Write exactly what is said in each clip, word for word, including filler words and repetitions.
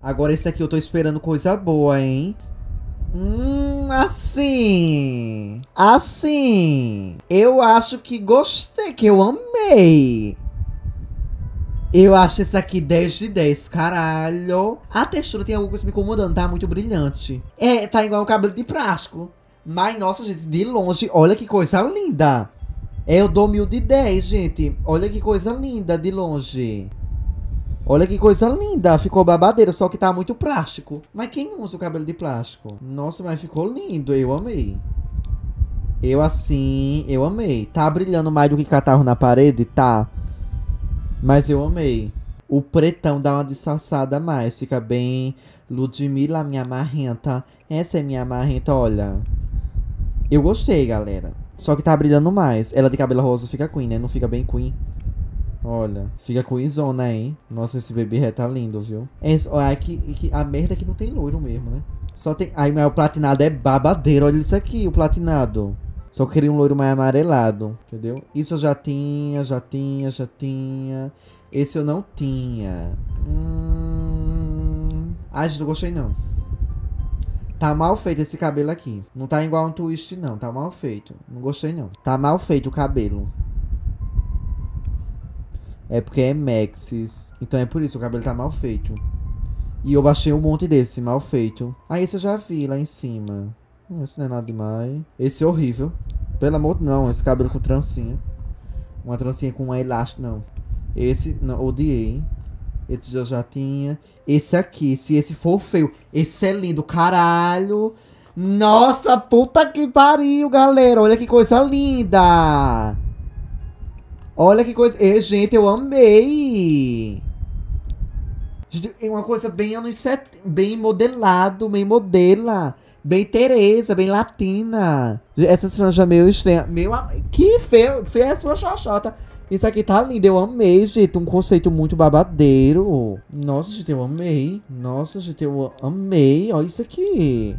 Agora esse aqui eu tô esperando coisa boa, hein? Hum, assim... Assim... Eu acho que gostei, que eu amei. Eu acho esse aqui dez de dez, caralho. A textura tem alguma coisa me incomodando, tá muito brilhante. É, tá igual o cabelo de plástico. Mas, nossa, gente, de longe, olha que coisa linda. É, eu dou mil de dez, gente. Olha que coisa linda de longe. Olha que coisa linda. Ficou babadeiro, só que tá muito plástico. Mas quem usa o cabelo de plástico? Nossa, mas ficou lindo. Eu amei. Eu assim, eu amei. Tá brilhando mais do que catarro na parede? Tá. Mas eu amei. O pretão dá uma disfarçada a mais. Fica bem... Ludmilla, minha marrenta. Essa é minha marrenta, olha. Eu gostei, galera. Só que tá brilhando mais. Ela de cabelo rosa fica queen, né? Não fica bem queen. Olha, fica queenzona, hein? Nossa, esse bebê ré tá lindo, viu? É, olha, que, que, a merda é que não tem loiro mesmo, né? Só tem... Ai, mas o platinado é babadeiro. Olha isso aqui, o platinado. Só queria um loiro mais amarelado, entendeu? Isso eu já tinha, já tinha, já tinha. Esse eu não tinha. Hum... Ai, gente, não gostei não. Tá mal feito esse cabelo aqui. Não tá igual um twist, não. Tá mal feito. Não gostei, não. Tá mal feito o cabelo. É porque é Maxis. Então é por isso, o cabelo tá mal feito. E eu baixei um monte desse, mal feito. Ah, esse eu já vi lá em cima. Hum, esse não é nada demais. Esse é horrível. Pelo amor de não, esse cabelo com trancinha. Uma trancinha com um elástico, não. Esse, não, odiei. Esse eu já tinha. Esse aqui, se esse for feio. Esse é lindo, caralho. Nossa, puta que pariu, galera. Olha que coisa linda. Olha que coisa... Ei, gente, eu amei. É uma coisa bem anos setenta, bem modelado, bem modela. Bem Tereza, bem latina. Essa franja meio estranha. Meu, que feio, feio é sua xoxota. Isso aqui tá lindo, eu amei, gente. Um conceito muito babadeiro. Nossa, gente, eu amei. Nossa, gente, eu amei. Olha isso aqui.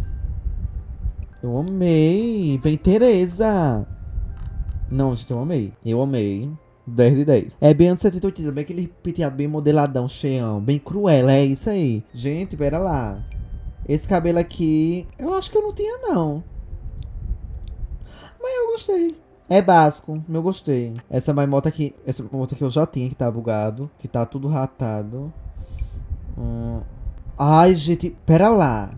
Eu amei. Bem Tereza. Não, gente, eu amei. Eu amei. dez de dez. É bem anos setenta e oitenta, bem aquele penteado bem modeladão, cheião. Bem cruel, é isso aí. Gente, pera lá. Esse cabelo aqui, eu acho que eu não tinha, não. Mas eu gostei. É básico, eu gostei. Essa mais moto aqui, essa moto aqui eu já tinha, que tá bugado. Que tá tudo ratado. Hum. Ai, gente, pera lá.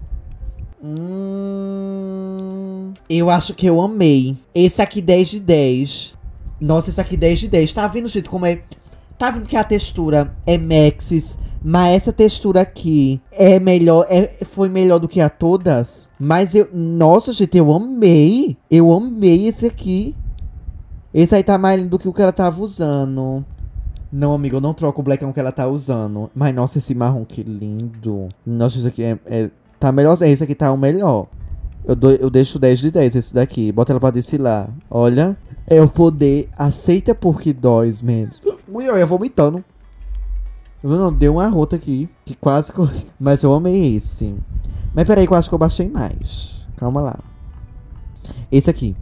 Hum... Eu acho que eu amei. Esse aqui dez de dez. Nossa, esse aqui dez de dez. Tá vendo, gente, como é... Tá vendo que a textura é Maxis, mas essa textura aqui é melhor, é, foi melhor do que a todas. Mas eu... Nossa, gente, eu amei. Eu amei esse aqui. Esse aí tá mais lindo do que o que ela tava usando. Não, amigo, eu não troco o blackão que ela tá usando. Mas, nossa, esse marrom, que lindo. Nossa, isso aqui é... é tá melhor. Esse aqui tá o melhor. Eu, dou, eu deixo dez de dez esse daqui. Bota ela pra desfilar. Olha. É o poder. Aceita porque dói menos. Ui, eu ia vomitando. Não, deu uma rota aqui. Que quase... Mas eu amei esse. Mas peraí que eu acho que eu baixei mais. Calma lá. Esse aqui.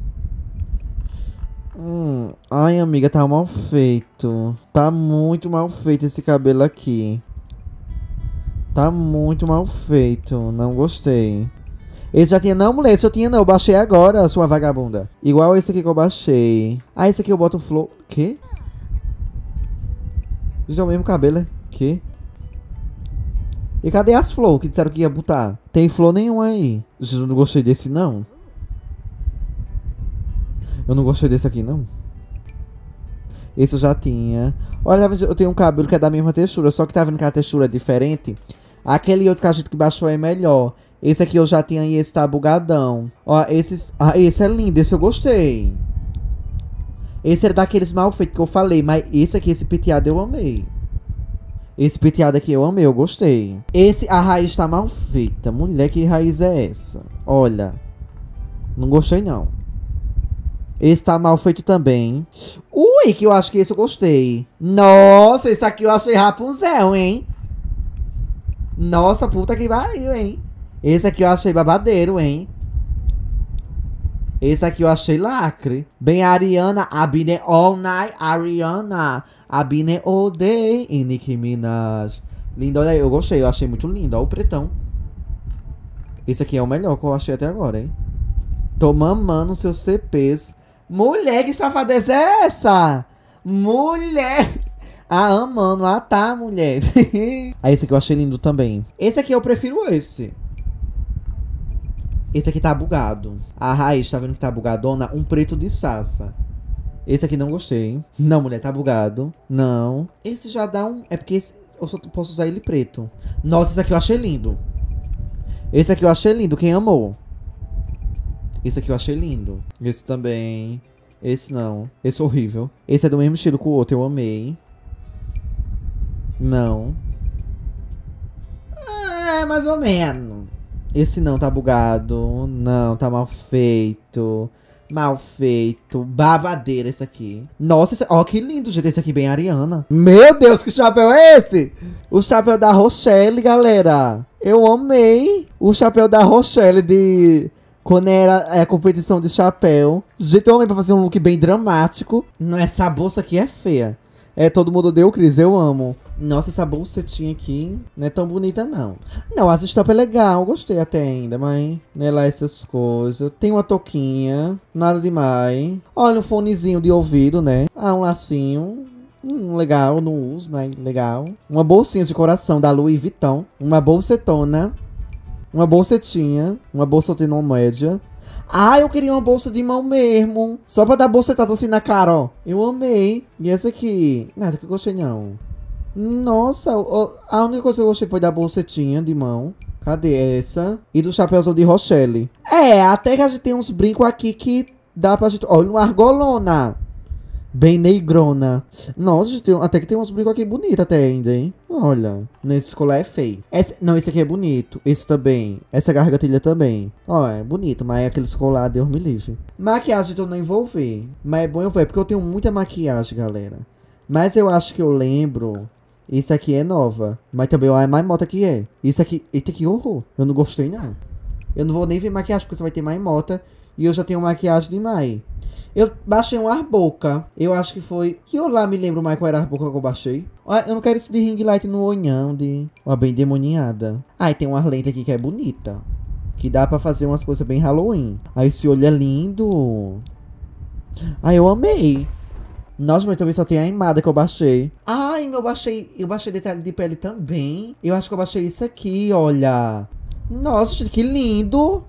Hum. Ai, amiga, tá mal feito. Tá muito mal feito esse cabelo aqui. Tá muito mal feito. Não gostei. Esse já tinha, não, mulher, esse eu tinha não, eu baixei agora, sua vagabunda. Igual esse aqui que eu baixei. Ah, esse aqui eu boto flor... Quê? Esse é o mesmo cabelo, né? Quê? E cadê as flores que disseram que ia botar? Tem flor nenhuma aí. Eu não gostei desse, não. Eu não gostei desse aqui, não. Esse eu já tinha. Olha, eu tenho um cabelo que é da mesma textura, só que tá vendo que a textura é diferente. Aquele outro que a gente que baixou é melhor. Esse aqui eu já tinha e esse tá bugadão. Ó, esses... Ah, esse é lindo, esse eu gostei. Esse era daqueles mal feitos que eu falei, mas esse aqui, esse penteado eu amei. Esse penteado aqui eu amei, eu gostei. Esse, a raiz tá mal feita. Mulher, que raiz é essa? Olha. Não gostei, não. Esse tá mal feito também. Ui, que eu acho que esse eu gostei. Nossa, esse aqui eu achei Rapunzel, hein? Nossa, puta que pariu, hein? Esse aqui eu achei babadeiro, hein? Esse aqui eu achei lacre. Bem Ariana, I've been all night, Ariana. I've been all day, e Nicki Minaj. Lindo, olha aí, eu gostei, eu achei muito lindo. Olha o pretão. Esse aqui é o melhor que eu achei até agora, hein? Tô mamando seus C Ps. Mulher, que safadeza é essa? Mulher! Ah, amando. Ah, tá, mulher. Ah, esse aqui eu achei lindo também. Esse aqui eu prefiro esse. Esse aqui tá bugado. A raiz, tá vendo que tá bugadona? Um preto de sassa. Esse aqui não gostei, hein? Não, mulher, tá bugado. Não. Esse já dá um... É porque esse... eu só posso usar ele preto. Nossa, esse aqui eu achei lindo. Esse aqui eu achei lindo. Quem amou? Esse aqui eu achei lindo. Esse também. Esse não. Esse é horrível. Esse é do mesmo estilo que o outro. Eu amei. Não. Ah, é mais ou menos. Esse não, tá bugado. Não, tá mal feito. Mal feito. Babadeira esse aqui. Nossa, esse... ó, que lindo, gente. Esse aqui bem Ariana. Meu Deus, que chapéu é esse? O chapéu da Rochelle, galera. Eu amei o chapéu da Rochelle de... quando era a competição de chapéu. Gente, eu amei pra fazer um look bem dramático. Não, essa bolsa aqui é feia. É, todo mundo deu, Cris. Eu amo. Nossa, essa bolsetinha aqui não é tão bonita, não. Não, as estampas é legal. Gostei até ainda, mas... né, lá essas coisas. Tem uma touquinha. Nada demais. Olha, um fonezinho de ouvido, né? Ah, um lacinho. Hum, legal, não uso, né? Legal. Uma bolsinha de coração da Louis Vuitton. Uma bolsetona. Uma bolsetinha. Uma bolsetina média. Ah, eu queria uma bolsa de mão mesmo. Só pra dar bolsetada assim na cara, ó. Eu amei. E essa aqui? Não, essa aqui eu gostei não. Nossa, a única coisa que eu gostei foi da bolsetinha de mão. Cadê essa? E do chapéuzão de Rochelle. É, até que a gente tem uns brincos aqui que dá pra gente... olha, uma argolona. Bem negrona. Nossa, gente, até que tem uns brincos aqui bonitos até ainda, hein? Olha, nesse colar é feio. Esse, não, esse aqui é bonito. Esse também. Essa gargantilha também. Ó, é bonito, mas é aqueles colar, Deus me livre. Maquiagem eu não envolvi. Mas é bom eu ver, porque eu tenho muita maquiagem, galera. Mas eu acho que eu lembro... Isso aqui é nova. Mas também é mais mota que é. Isso aqui... eita, que horror. Eu não gostei, não. Eu não vou nem ver maquiagem, porque você vai ter mais mota. E eu já tenho maquiagem demais. Eu baixei um Arboca. Eu acho que foi... que eu lá me lembro mais qual era a Arboca que eu baixei. Ah, eu não quero esse de ring light no olhão. De... ó, bem demoniada. Ah, e tem uma lente aqui que é bonita. Que dá pra fazer umas coisas bem Halloween. Ah, esse olho é lindo. Ah, eu amei. Nossa, mas também só tem a imada que eu baixei. Ai, eu baixei... eu baixei detalhe de pele também. Eu acho que eu baixei isso aqui, olha. Nossa, gente, que lindo.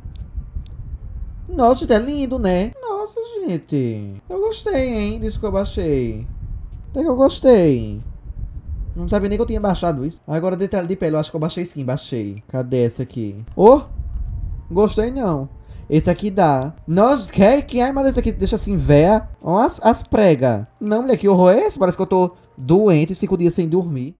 Nossa, gente, é lindo, né? Nossa, gente. Eu gostei, hein, disso que eu baixei. Até que eu gostei. Não sabia nem que eu tinha baixado isso. Agora, detalhe de pele, eu acho que eu baixei sim, baixei. Cadê essa aqui? Oh! Gostei, não. Esse aqui dá. Nossa, quer que ai, mas esse aqui deixa assim, véia. Ó, as, as pregas. Não, mulher, que horror é esse? Parece que eu tô doente, cinco dias sem dormir.